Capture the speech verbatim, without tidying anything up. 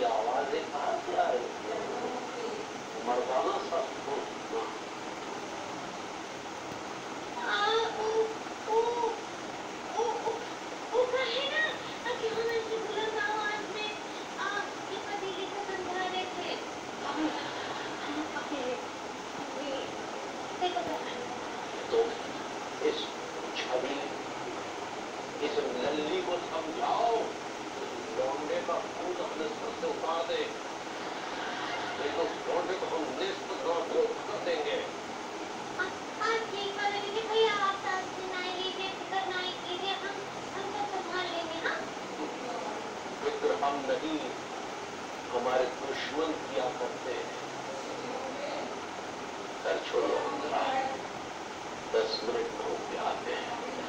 की आवाजें कहां से आ रही है? मर्दाना सा सुना। तो इस छवि, इस लल्ली को समझाओ, लौंडे का भूत अपने सर से उतार दे, नहीं तो लौंडे को हम नेस्त कर देंगे। भैया आप नहीं लीजिए, फिक्र नहीं कीजिए, हम हम सब संभाल लेंगे। हाँ, फिक्र हम नहीं, हमारे दुश्मन किया करते हैं। सर छोड़ो, दस मिनट में होके आते हैं।